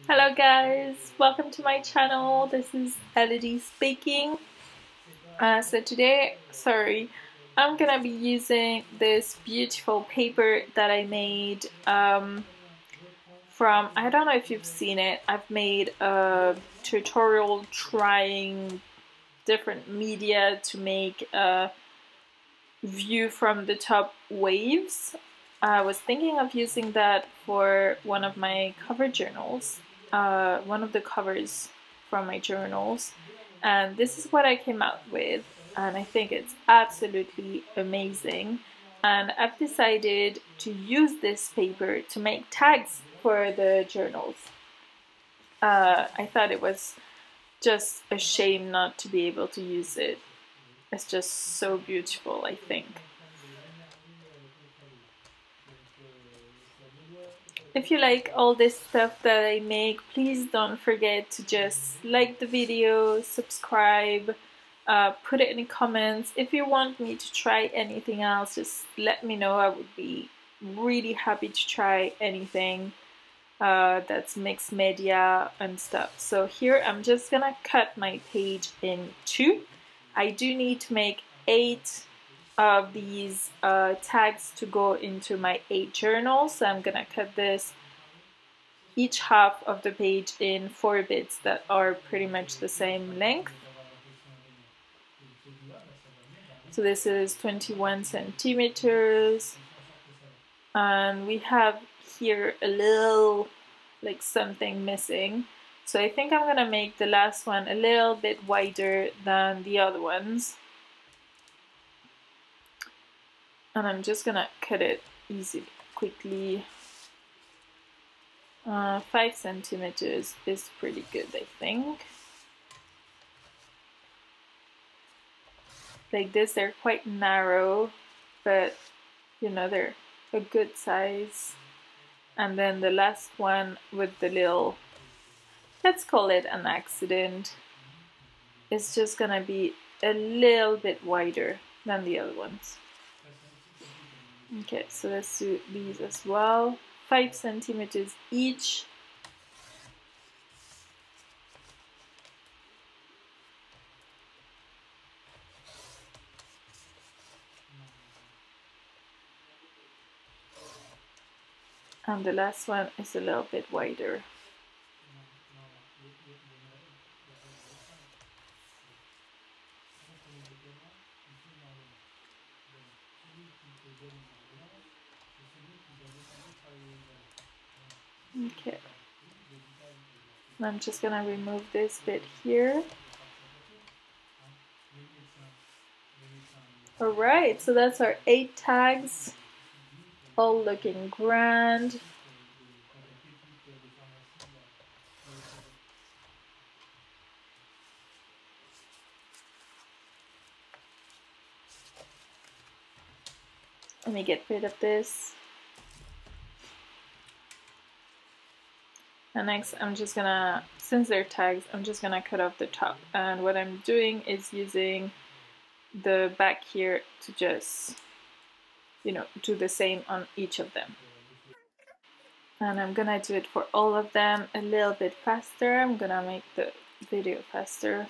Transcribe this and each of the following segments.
Hello guys, welcome to my channel. This is Elodie speaking. So today, I'm gonna be using this beautiful paper that I made from, I don't know if you've seen it, I've made a tutorial trying different media to make a view from the top waves. I was thinking of using that for one of my cover journals, one of the covers from my journals, and this is what I came out with, and I think it's absolutely amazing. And I've decided to use this paper to make tags for the journals. I thought it was just a shame not to be able to use it. It's just so beautiful, I think. If you like all this stuff that I make, please don't forget to just like the video, subscribe, put it in the comments. If you want me to try anything else, just let me know. I would be really happy to try anything that's mixed media and stuff. So here I'm just gonna cut my page in two. I do need to make 8 of these tags to go into my 8 journals. So I'm gonna cut this each half of the page in 4 bits that are pretty much the same length. So this is 21 centimeters, and we have here a little like something missing. So I think I'm gonna make the last one a little bit wider than the other ones. And I'm just gonna cut it easily, quickly. 5 centimeters is pretty good, I think. Like this, they're quite narrow, but you know, they're a good size. And then the last one with the little, let's call it an accident, is just gonna be a little bit wider than the other ones. Okay, so let's do these as well. 5 centimeters each. And the last one is a little bit wider. Okay. And I'm just gonna remove this bit here. Alright, so that's our 8 tags, all looking grand. Let me get rid of this. And next I'm just gonna, since they're tags, I'm just gonna cut off the top. And what I'm doing is using the back here to just, you know, do the same on each of them. And I'm gonna do it for all of them a little bit faster. I'm gonna make the video faster.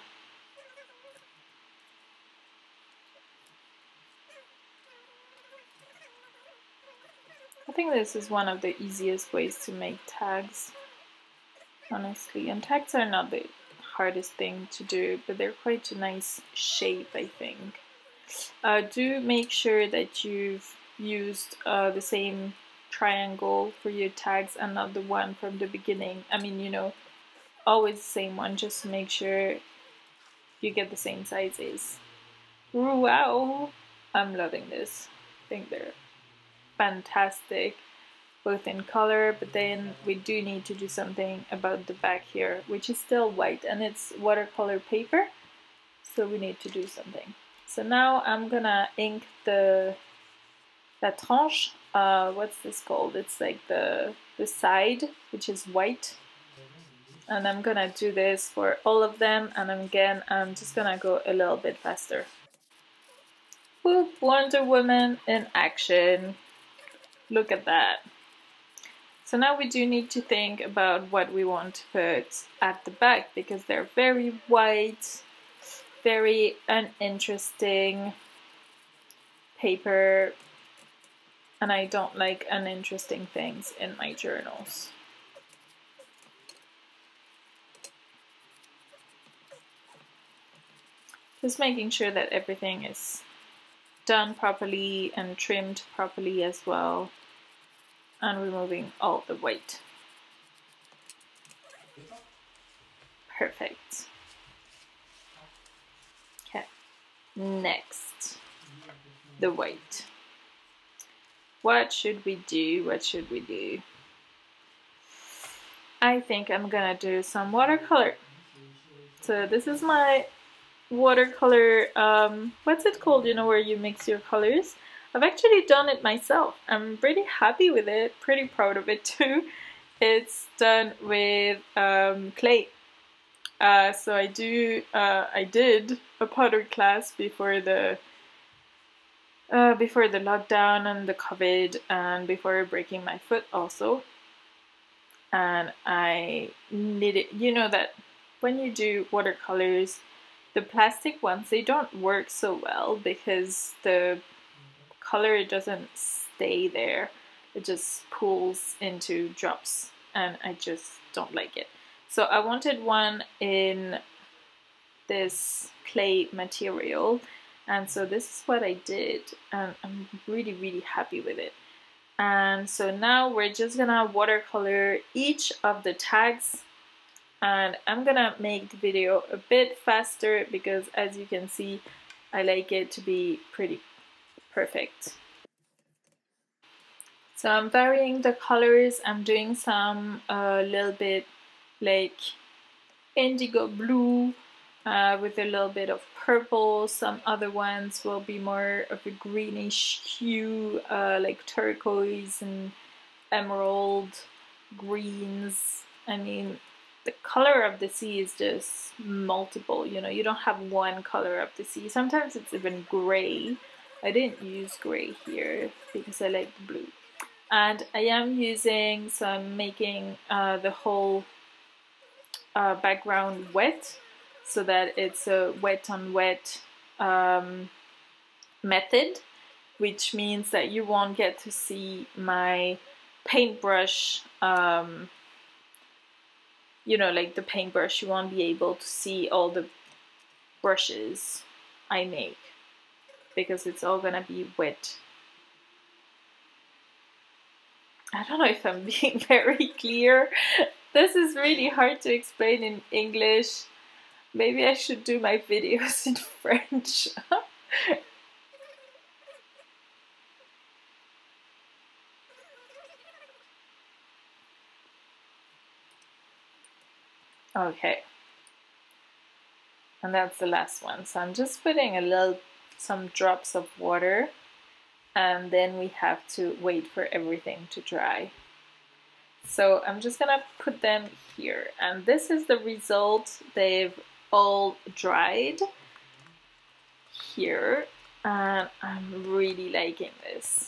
I think this is one of the easiest ways to make tags, honestly. And tags are not the hardest thing to do, but they're quite a nice shape, I think. Do make sure that you've used the same triangle for your tags and not the one from the beginning. I mean, you know, always the same one, just to make sure you get the same sizes. Wow, I'm loving this. I think they're fantastic, both in color, but then we do need to do something about the back here, which is still white, and it's watercolor paper, so we need to do something. So now I'm gonna ink la tranche. What's this called? It's like the side, which is white. And I'm gonna do this for all of them, and again, I'm just gonna go a little bit faster. Whoop, Wonder Woman in action. Look at that. So now we do need to think about what we want to put at the back, because they're very white, very uninteresting paper, and I don't like uninteresting things in my journals. Just making sure that everything is done properly and trimmed properly as well, and removing all the white. Perfect. Okay, next, the white. What should we do? What should we do? I think I'm gonna do some watercolor. So this is my watercolor, what's it called, you know, where you mix your colors. I've actually done it myself. I'm pretty happy with it, pretty proud of it too. It's done with clay. So I did a pottery class before the lockdown and the COVID, and before breaking my foot also. And I knitted, you know that when you do watercolors, the plastic ones, they don't work so well because the color doesn't stay there. It just pulls into drops, and I just don't like it. So I wanted one in this clay material, and so this is what I did, and I'm really, really happy with it. And so now we're just gonna watercolor each of the tags, and I'm gonna make the video a bit faster because, as you can see, I like it to be pretty perfect. So I'm varying the colors. I'm doing some little bit like indigo blue with a little bit of purple. Some other ones will be more of a greenish hue, like turquoise and emerald greens. I mean, the color of the sea is just multiple, you know, you don't have one color of the sea. Sometimes it's even gray. I didn't use gray here because I like the blue. And I am using, so I'm making the whole background wet, so that it's a wet on wet method, which means that you won't get to see my paintbrush, you know, like the paintbrush, you won't be able to see all the brushes I make because it's all gonna be wet. I don't know if I'm being very clear. This is really hard to explain in English. Maybe I should do my videos in French. Okay. And that's the last one. So I'm just putting some drops of water, and then we have to wait for everything to dry. So I'm just gonna put them here, and this is the result. They've all dried here, and I'm really liking this.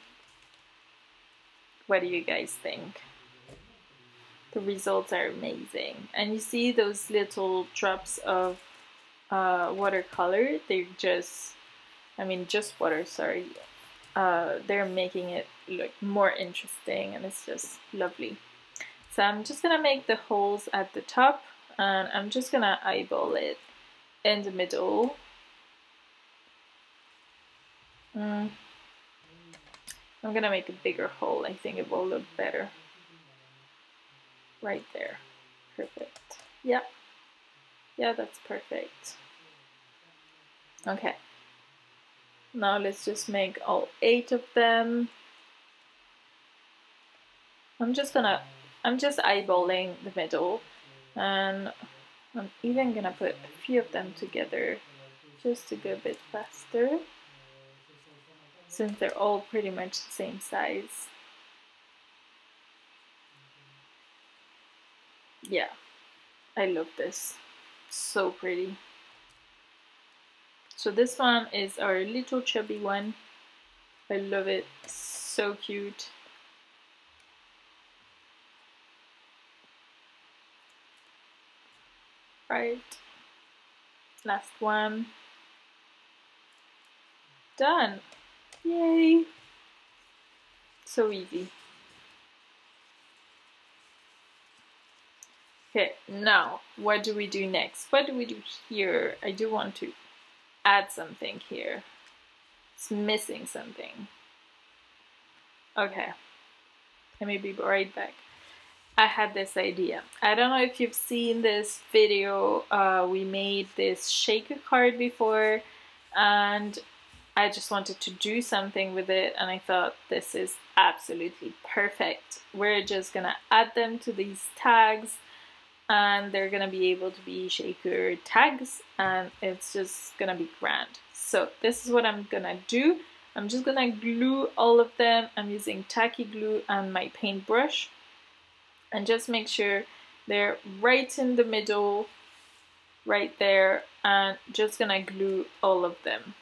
What do you guys think? The results are amazing, and you see those little drops of watercolor. They're just, I mean, just water, sorry. They're making it look more interesting, and it's just lovely. So I'm just gonna make the holes at the top, and I'm just gonna eyeball it in the middle. I'm gonna make a bigger hole. I think it will look better. Right there. Perfect. Yeah. Yeah, that's perfect. Okay. Now let's just make all 8 of them. I'm just eyeballing the middle, and I'm even gonna put a few of them together just to go a bit faster, since they're all pretty much the same size. Yeah, I love this. So pretty. So this one is our little chubby one. I love it. So cute. Right, last one. Done. Yay! So easy. Okay, now what do we do next? What do we do here? I do want to add something here. It's missing something. Okay, let me be right back. I had this idea. I don't know if you've seen this video. We made this shaker card before, and I just wanted to do something with it, and I thought this is absolutely perfect. We're just gonna add them to these tags, and they're gonna be able to be shaker tags, and it's just gonna be grand. So this is what I'm gonna do. I'm just gonna glue all of them. I'm using tacky glue and my paintbrush, and just make sure they're right in the middle, right there, and just gonna glue all of them.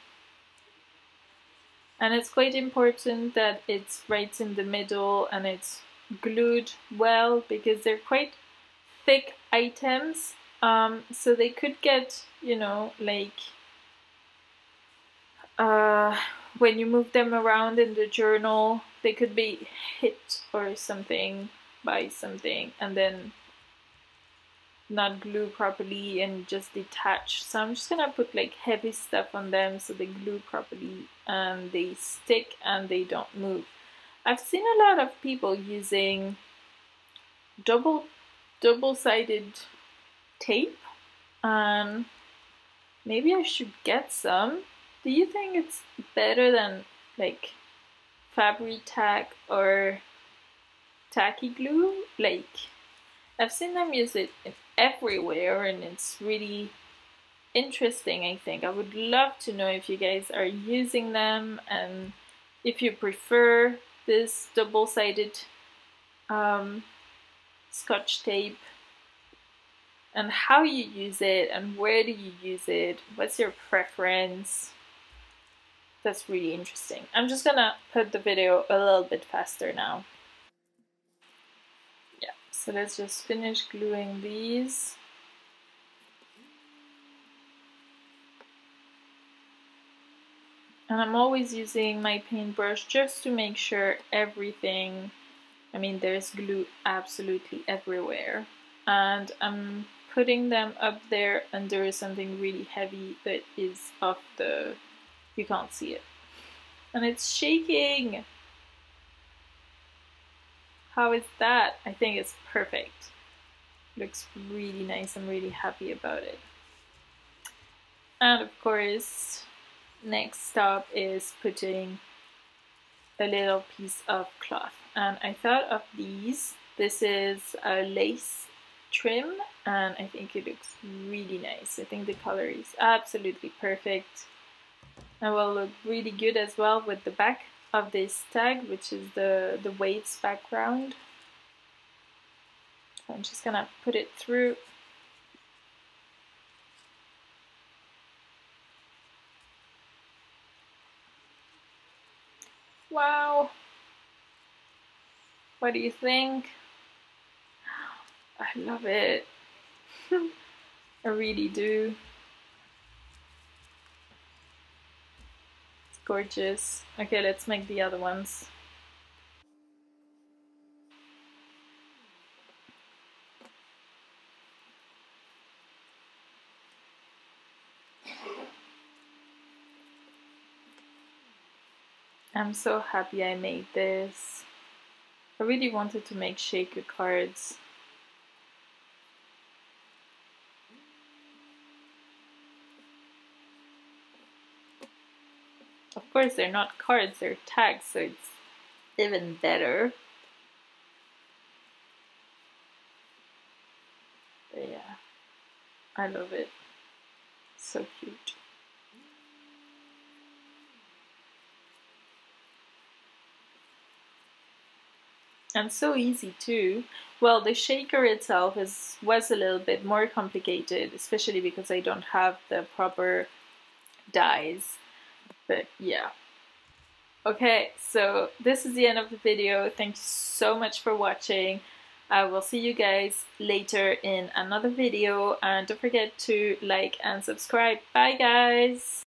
And it's quite important that it's right in the middle and it's glued well, because they're quite thick items, so they could get, you know, like when you move them around in the journal, they could be hit or something by something and then not glue properly and just detach. So I'm just gonna put like heavy stuff on them so they glue properly and they stick and they don't move. I've seen a lot of people using double-sided tape, and maybe I should get some. Do you think it's better than like Fabri-Tac or tacky glue? Like, I've seen them use it everywhere and it's really interesting. I think I would love to know if you guys are using them and if you prefer this double-sided Scotch tape, and how you use it and where do you use it, what's your preference. That's really interesting. I'm just gonna put the video a little bit faster now. Yeah, so let's just finish gluing these. And I'm always using my paintbrush just to make sure everything, I mean, there's glue absolutely everywhere. And I'm putting them up there under something really heavy that is off the, you can't see it. And it's shaking. How is that? I think it's perfect. Looks really nice. I'm really happy about it. And of course, next stop is putting a little piece of cloth. And I thought of these. This is a lace trim and I think it looks really nice. I think the color is absolutely perfect and will look really good as well with the back of this tag, which is the waves background. So I'm just gonna put it through. Wow, what do you think? I love it. I really do. It's gorgeous. Okay, let's make the other ones. I'm so happy I made this. I really wanted to make shaker cards. Of course, they're not cards, they're tags, so it's even better. But yeah, I love it. So cute. And so easy too. Well, the shaker itself was a little bit more complicated, especially because I don't have the proper dies. But yeah. Okay, so this is the end of the video. Thank you so much for watching. I will see you guys later in another video, and don't forget to like and subscribe. Bye guys!